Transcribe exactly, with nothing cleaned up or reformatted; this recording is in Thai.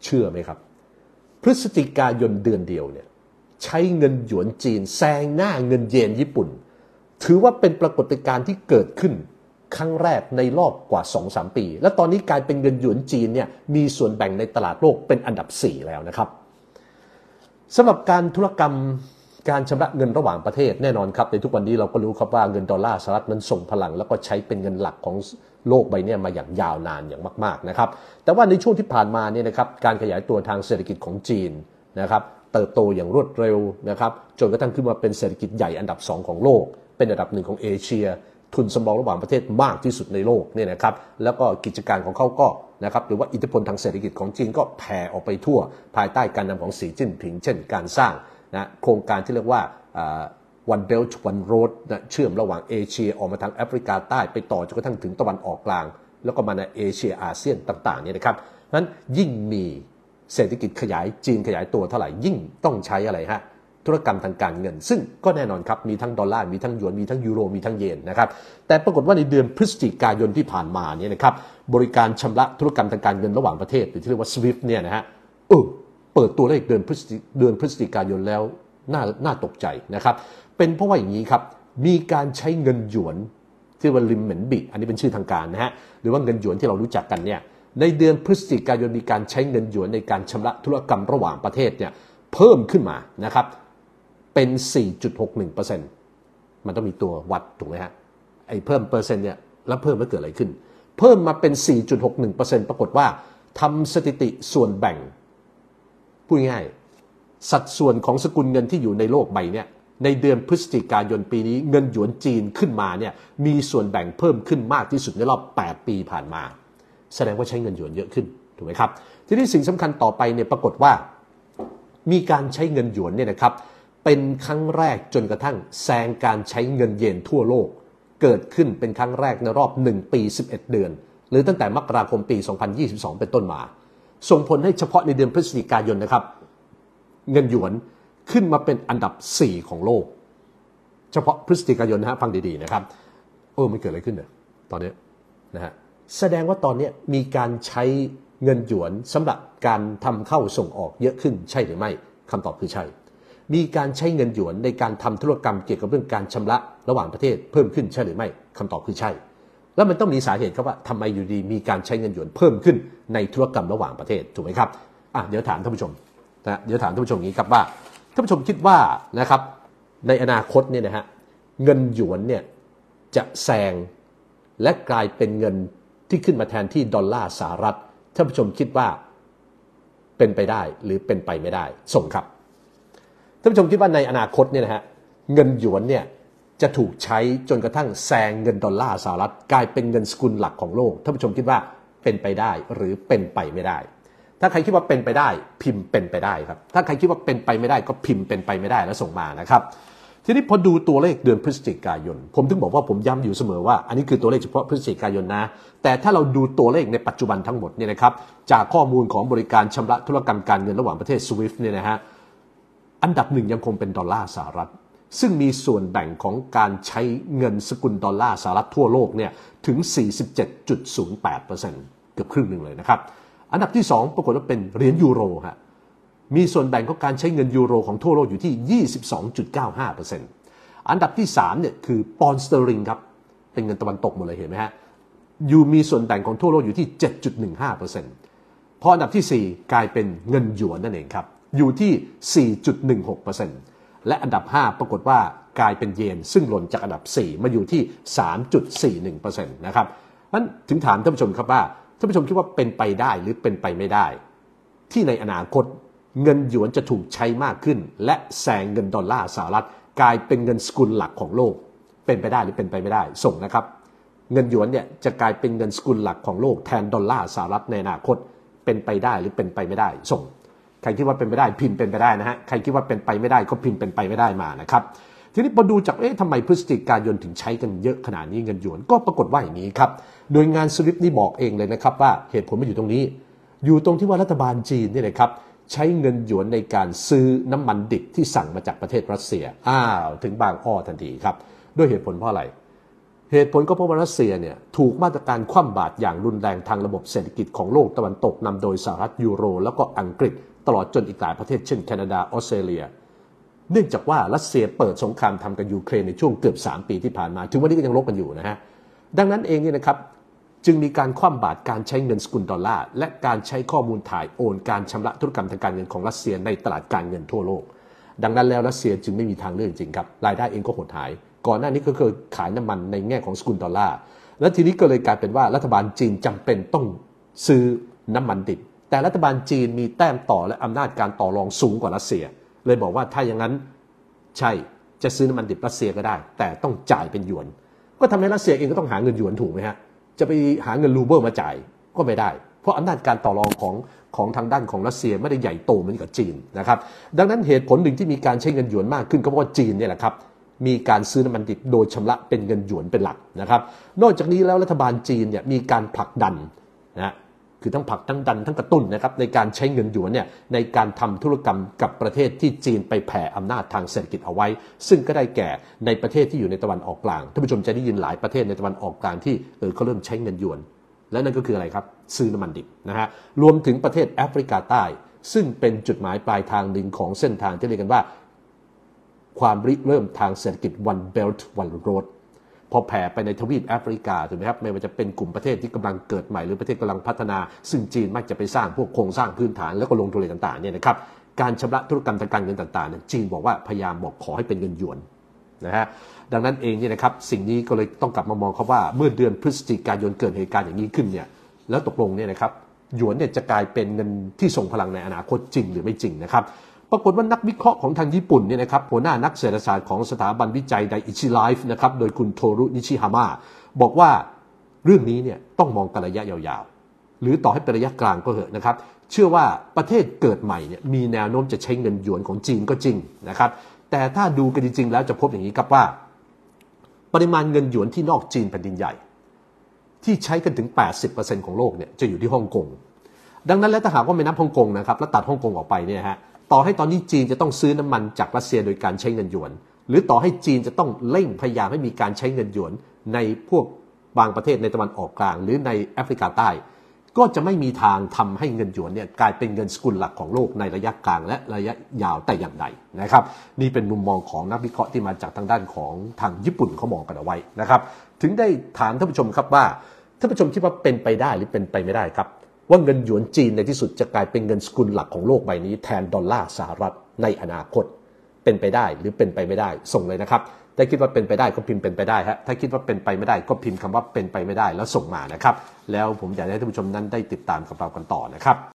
เชื่อไหมครับพฤศจิกายนเดือนเดียวเนี่ยใช้เงินหยวนจีนแซงหน้าเงินเยนญี่ปุ่นถือว่าเป็นปรากฏการณ์ที่เกิดขึ้นครั้งแรกในรอบกว่า สองถึงสาม ปีและตอนนี้กลายเป็นเงินหยวนจีนเนี่ยมีส่วนแบ่งในตลาดโลกเป็นอันดับสี่แล้วนะครับสำหรับการธุรกรรมการชำระเงินระหว่างประเทศแน่นอนครับในทุกวันนี้เราก็รู้ครับว่าเงินดอลลาร์สหรัฐนั้นส่งพลังแล้วก็ใช้เป็นเงินหลักของโลกใบนี้มาอย่างยาวนานอย่างมากๆนะครับแต่ว่าในช่วงที่ผ่านมาเนี่ยนะครับการขยายตัวทางเศรษฐกิจของจีนนะครับเติบโตอย่างรวดเร็วนะครับจนกระทั่งขึ้นมาเป็นเศรษฐกิจใหญ่อันดับสองของโลกเป็นอันดับหนึ่งของเอเชียทุนสำรองระหว่างประเทศมากที่สุดในโลกเนี่ยนะครับแล้วก็กิจการของเขาก็นะครับหรือว่าอิทธิพลทางเศรษฐกิจของจีนก็แผ่ออกไปทั่วภายใต้การนำของสีจิ้นผิงเช่นการสร้างนะโครงการที่เรียกว่า One Belt One Road นะเชื่อมระหว่างเอเชียออกมาทางแอฟริกาใต้ไปต่อจนกระทั่งถึงตะวันออกกลางแล้วก็มาในเอเชียอาเซียนต่างๆเนี่ยนะครับนั้นยิ่งมีเศรษฐกิจขยายจีนขยายตัวเท่าไหร่ยิ่งต้องใช้อะไรฮะธุรกรรมทางการเงินซึ่งก็แน่นอนครับมีทั้งดอลลาร์มีทั้งหยวนมีทั้งยูโรมีทั้งเยนนะครับแต่ปรากฏว่าในเดือนพฤศจิกายนที่ผ่านมาเนี่ยนะครับบริการชำระธุรกรรมทางการเงินระหว่างประเทศหรือที่เรียกว่า สวิฟต์ เนี่ยนะฮะเออเปิดตัวเลขเดือนพฤศจิเดือนพฤศจิกายนแล้วน่าน่าตกใจนะครับเป็นเพราะว่าอย่างนี้ครับมีการใช้เงินหยวนที่ว่าริมเหม็นบิอันนี้เป็นชื่อทางการนะฮะหรือว่าเงินหยวนที่เรารู้จักกันเนี่ยในเดือนพฤศจิกายนมีการใช้เงินหยวนในการชำระธุรกรรมระหว่างประเทศเนี่ยเพิ่มขึ้นมานะครับเป็น สี่จุดหกหนึ่งเปอร์เซ็นต์ มันต้องมีตัววัดถูกไหมฮะไอ้เพิ่มเปอร์เซ็นต์เนี่ยแล้วเพิ่มแล้วเกิดอะไรขึ้นเพิ่มมาเป็น สี่จุดหกหนึ่งเปอร์เซ็นต์ ปรากฏว่าทำสถิติส่วนแบ่งพูดง่ายสัดส่วนของสกุลเงินที่อยู่ในโลกใบนี้ในเดือนพฤศจิกายนปีนี้เงินหยวนจีนขึ้นมาเนี่ยมีส่วนแบ่งเพิ่มขึ้นมากที่สุดในรอบแปดปีผ่านมาแสดงว่าใช้เงินหยวนเยอะขึ้นถูกไหมครับทีนี้สิ่งสำคัญต่อไปเนี่ยปรากฏว่ามีการใช้เงินหยวนเนี่ยนะครับเป็นครั้งแรกจนกระทั่งแซงการใช้เงินเยนทั่วโลกเกิดขึ้นเป็นครั้งแรกในรอบหนึ่งปีสิบเอ็ดเดือนหรือตั้งแต่มกราคมปีสองพันยี่สิบสองเป็นต้นมาส่งผลให้เฉพาะในเดือนพฤศจิกายนนะครับเงินหยวนขึ้นมาเป็นอันดับสี่ของโลกเฉพาะพฤศจิกายนนะฮะฟังดีๆนะครับเออมันเกิดอะไรขึ้นเนี่ยตอนนี้นะฮะแสดงว่าตอนนี้มีการใช้เงินหยวนสำหรับการทำเข้าส่งออกเยอะขึ้นใช่หรือไม่คำตอบคือใช่มีการใช้เงินหยวนในการทำธุรกรรมเกี่ยวกับเรื่องการชำระระหว่างประเทศเพิ่มขึ้นใช่หรือไม่คำตอบคือใช่แล้วมันต้องมีสาเหตุครับว่าทำไมอยู่ดีมีการใช้เงินหยวนเพิ่มขึ้นในธุรกรรมระหว่างประเทศถูกไหมครับอ่ะเดี๋ยวถามท่านผู้ชมนะเดี๋ยวถามท่านผู้ชมอย่างนี้ครับว่าท่านผู้ชมคิดว่านะครับในอนาคตเนี่ยนะฮะเงินหยวนเนี่ยจะแซงและกลายเป็นเงินที่ขึ้นมาแทนที่ดอลลาร์สหรัฐท่านผู้ชมคิดว่าเป็นไปได้หรือเป็นไปไม่ได้ส่งครับท่านผู้ชมคิดว่าในอนาคตเนี่ยนะฮะเงินหยวนเนี่ยจะถูกใช้จนกระทั่งแซงเงินดอลลาร์สหรัฐกลายเป็นเงินสกุลหลักของโลกท่านผู้ชมคิดว่าเป็นไปได้หรือเป็นไปไม่ได้ถ้าใครคิดว่าเป็นไปได้พิมพ์เป็นไปได้ครับถ้าใครคิดว่าเป็นไปไม่ได้ก็พิมพ์เป็นไปไม่ได้แล้วส่งมานะครับทีนี้พอดูตัวเลขเดือนพฤศจิกายนผมถึงบอกว่าผมย้ำอยู่เสมอว่าอันนี้คือตัวเลขเฉพาะพฤศจิกายนนะแต่ถ้าเราดูตัวเลขในปัจจุบันทั้งหมดเนี่ยนะครับจากข้อมูลของบริการชำระธุรกรรมการเงินระหว่างประเทศ สวิฟต์ เนี่ยนะฮะอันดับหนึ่งยังคงเป็นดอลลาร์สหรัฐซึ่งมีส่วนแบ่งของการใช้เงินสกุลดอลลาร์สหรัฐทั่วโลกเนี่ยถึง สี่สิบเจ็ดจุดศูนย์แปดเปอร์เซ็นต์ เกือบครึ่งหนึ่งเลยนะครับอันดับที่สองปรากฏว่าเป็นเหรียญยูโรฮะมีส่วนแบ่งของการใช้เงินยูโรของทั่วโลกอยู่ที่ ยี่สิบสองจุดเก้าห้าเปอร์เซ็นต์ อันดับที่สามเนี่ยคือปอนด์สเตอร์ลิงครับเป็นเงินตะวันตกหมดเลยเห็นไหมฮะยูมีส่วนแบ่งของทั่วโลกอยู่ที่ เจ็ดจุดหนึ่งห้าเปอร์เซ็นต์ พออันดับที่สี่กลายเป็นเงินหยวนนั่นเองครับอยู่ที่ สี่จุดหนึ่งหกเปอร์เซ็นต์ และอันดับห้าปรากฏว่ากลายเป็นเยนซึ่งหล่นจากอันดับสี่มาอยู่ที่ สามจุดสี่หนึ่งเปอร์เซ็นต์ นะครับงั้นถึงถามท่านผู้ชมครับว่าท่านผู้ชมคิดว่าเป็นไปได้หรือเป็นไปไม่ได้ที่ในอนาคตเงินหยวนจะถูกใช้มากขึ้นและแซงเงินดอลลาร์สหรัฐกลายเป็นเงินสกุลหลักของโลกเป็นไปได้หรือเป็นไปไม่ได้ส่งนะครับเงินหยวนเนี่ยจะกลายเป็นเงินสกุลหลักของโลกแทนดอลลาร์สหรัฐในอนาคตเป็นไปได้หรือเป็นไปไม่ได้ส่งใครคิดว่าเป็นไปได้พิมพ์เป็นไปได้นะฮะใครคิดว่าเป็นไปไม่ได้ก็พิมพ์เป็นไปไม่ได้มานะครับทีนี้พอดูจากเอ๊ะทำไมพฤศจิกายนถึงใช้กันเยอะขนาดนี้เงินหยวนก็ปรากฏว่าอย่างนี้ครับโดยงานสวิฟต์นี่บอกเองเลยนะครับว่าเหตุผลมันอยู่ตรงนี้อยู่ตรงที่ว่ารัฐบาลจีนนี่แหละครับใช้เงินหยวนในการซื้อน้ำมันดิบที่สั่งมาจากประเทศรัสเซียอ้าวถึงบางอ้อทันทีครับด้วยเหตุผลเพราะอะไรเหตุผลก็เพราะว่ารัสเซียเนี่ยถูกมาตรการคว่ำบาตรอย่างรุนแรงทางระบบเศรษฐกิจของโลกตะวันตกนำโดยสหรัฐยูโรแล้วก็อังกฤษตลอดจนอีกหลายประเทศเช่นแคนาดาออสเตรเลียเนื่องจากว่ารัสเซียเปิดสงครามทำกับยูเครนในช่วงเกือบสามปีที่ผ่านมาถึงวันนี้ก็ยังรบกันอยู่นะฮะดังนั้นเองเนี่ยนะครับจึงมีการคว่ำบาตรการใช้เงินสกุลดอลลาร์และการใช้ข้อมูลถ่ายโอนการชำระธุรกรรมทางการเงินของรัสเซียในตลาดการเงินทั่วโลกดังนั้นแล้วรัสเซียจึงไม่มีทางเลือกจริงครับรายได้เองก็หดหายก่อนหน้านี้ก็เคยขายน้ำมันในแง่ของสกุลดอลลาร์และทีนี้ก็เลยกลายเป็นว่ารัฐบาลจีนจำเป็นต้องซื้อน้ำมันดิบแต่รัฐบาลจีนมีแต้มต่อและอำนาจการต่อรองสูงกว่ารัสเซียเลยบอกว่าถ้าอย่างนั้นใช่จะซื้อน้ำมันดิบรัสเซียก็ได้แต่ต้องจ่ายเป็นหยวนก็ทำให้รัสเซียเองก็ต้องหาเงินหยวนถูกไหมฮะจะไปหาเงินรูเบิลมาจ่ายก็ไม่ได้เพราะอำนาจการต่อรองของของทางด้านของรัสเซียไม่ได้ใหญ่โตเหมือนกับจีนนะครับดังนั้นเหตุผลหนึ่งที่มีการใช้เงินหยวนมากขึ้นก็เพราะว่าจีนเนี่ยแหละครับมีการซื้อน้ำมันดิบโดยชำระเป็นเงินหยวนเป็นหลักนะครับนอกจากนี้แล้วรัฐบาลจีนเนี่ยมีการผลักดันนะคือทั้งผลักทั้งดันทั้งกระตุ้นนะครับในการใช้เงินหยวนเนี่ยในการทำธุรกรรมกับประเทศที่จีนไปแผ่อำนาจทางเศรษฐกิจเอาไว้ซึ่งก็ได้แก่ในประเทศที่อยู่ในตะวันออกกลางท่านผู้ชมจะได้ยินหลายประเทศในตะวันออกกลางที่เออเขาเริ่มใช้เงินหยวนและนั่นก็คืออะไรครับซื้อน้ำมันดิบนะฮะรวมถึงประเทศแอฟริกาใต้ซึ่งเป็นจุดหมายปลายทางหนึ่งของเส้นทางที่เรียกกันว่าความริเริ่มทางเศรษฐกิจ One Belt One Road พอแผ่ไปในทวีปแอฟริกาถูกไหมครับไม่ว่าจะเป็นกลุ่มประเทศที่กำลังเกิดใหม่หรือประเทศกำลังพัฒนาซึ่งจีนมักจะไปสร้างพวกโครงสร้างพื้นฐานแล้วก็ลงทุนอะไรต่างๆเนี่ยนะครับการชำระธุรกรรมทางการเงินต่างๆเนี่ยจีนบอกว่าพยายามบอกขอให้เป็นเงินหยวนนะฮะดังนั้นเองเนี่ยนะครับสิ่งนี้ก็เลยต้องกลับมามองครับว่าเมื่อเดือนพฤศจิกายนเกิดเหตุการณ์อย่างนี้ขึ้นเนี่ยแล้วตกลงเนี่ยนะครับหยวนเนี่ยจะกลายเป็นเงินที่ทรงพลังในอนาคตจริงหรือไม่จริงนะครับปรากฏว่านักวิเคราะห์ของทางญี่ปุ่นเนี่ยนะครับหัวหน้านักเศรษฐศาสตร์ของสถาบันวิจัยไดอิชิไลฟ์นะครับโดยคุณโทรุนิชิฮามะบอกว่าเรื่องนี้เนี่ยต้องมองกันระยะยาวๆหรือต่อให้เป็นระยะกลางก็เถอะนะครับเชื่อว่าประเทศเกิดใหม่เนี่ยมีแนวโน้มจะใช้เงินหยวนของจีนก็จริงนะครับแต่ถ้าดูกันจริงๆแล้วจะพบอย่างนี้ครับว่าปริมาณเงินหยวนที่นอกจีนแผ่นดินใหญ่ที่ใช้กันถึง แปดสิบเปอร์เซ็นต์ ของโลกเนี่ยจะอยู่ที่ฮ่องกงดังนั้นแล้วถ้าหากว่าไม่นับฮ่องกงนะครับแล้วตัดฮ่องกงออกไปเนี่ยฮะต่อให้ตอนนี้จีนจะต้องซื้อน้ำมันจากรัสเซียโดยการใช้เงินหยวนหรือต่อให้จีนจะต้องเร่งพยายามให้มีการใช้เงินหยวนในพวกบางประเทศในตะวันออกกลางหรือในแอฟริกาใต้ก็จะไม่มีทางทำให้เงินหยวนเนี่ยกลายเป็นเงินสกุลหลักของโลกในระยะกลางและระยะยาวแต่อย่างใดนะครับนี่เป็นมุมมองของนักวิเคราะห์ที่มาจากทางด้านของทางญี่ปุ่นเขามองกันเอาไว้นะครับถึงได้ถามท่านผู้ชมครับว่าท่านผู้ชมคิดว่าเป็นไปได้หรือเป็นไปไม่ได้ครับว่าเงินหยวนจีนในที่สุดจะกลายเป็นเงินสกุลหลักของโลกใบนี้แทนดอลลาร์สหรัฐในอนาคตเป็นไปได้หรือเป็นไปไม่ได้ส่งเลยนะครับถ้าคิดว่าเป็นไปได้ก็พิมพ์เป็นไปได้ฮะถ้าคิดว่าเป็นไปไม่ได้ก็พิมพ์คำว่าเป็นไปไม่ได้แล้วส่งมานะครับแล้วผมอยากให้ท่านผู้ชมนั้นได้ติดตามกับเรากันต่อนะครับ